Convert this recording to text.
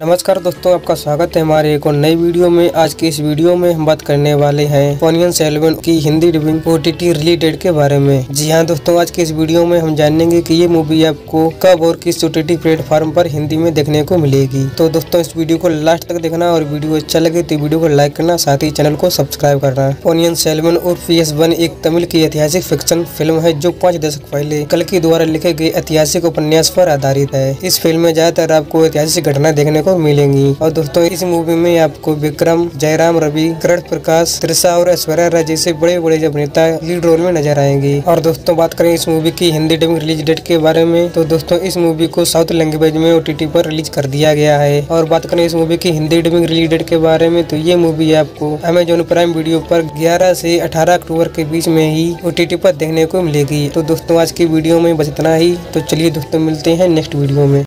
नमस्कार दोस्तों, आपका स्वागत है हमारे एक और नई वीडियो में। आज की इस वीडियो में हम बात करने वाले हैं पोनियन सेल्वन की Hindi dubbing OTT release date के बारे में। जी हाँ दोस्तों, आज की इस वीडियो में हम जानेंगे कि ये मूवी आपको कब और किस OTT प्लेटफॉर्म पर हिंदी में देखने को मिलेगी। तो दोस्तों इस वीडियो को लास्ट तक देखना और वीडियो अच्छा लगे तो वीडियो को लाइक करना, साथ ही चैनल को सब्सक्राइब करना। पोनियन सेल्वन और PS1 एक तमिल की ऐतिहासिक फिक्शन फिल्म है जो 5 दशक पहले कल्कि द्वारा लिखे गए ऐतिहासिक उपन्यास पर आधारित है। इस फिल्म में ज्यादातर आपको ऐतिहासिक घटना देखने को मिलेंगी। और दोस्तों इस मूवी में आपको विक्रम, जयराम रवि, करण प्रकाश, त्रिशा और ऐश्वर्या राय जैसे बड़े बड़े अभिनेता लीड रोल में नजर आएंगे। और दोस्तों बात करें इस मूवी की हिंदी डबिंग रिलीज डेट के बारे में, तो दोस्तों इस मूवी को साउथ लैंग्वेज में OTT पर रिलीज कर दिया गया है। और बात करें इस मूवी की हिंदी डबिंग रिलीज डेट के बारे में, तो ये मूवी आपको Amazon प्राइम वीडियो पर 11 से 18 अक्टूबर के बीच में ही OTT पर देखने को मिलेगी। तो दोस्तों आज की वीडियो में बस इतना ही। तो चलिए दोस्तों मिलते हैं नेक्स्ट वीडियो में।